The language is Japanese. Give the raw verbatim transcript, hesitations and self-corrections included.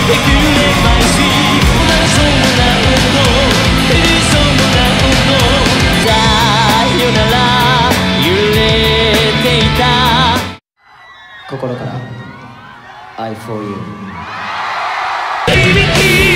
くれまいしそうな音そうな音さよなら揺れていた心から I for you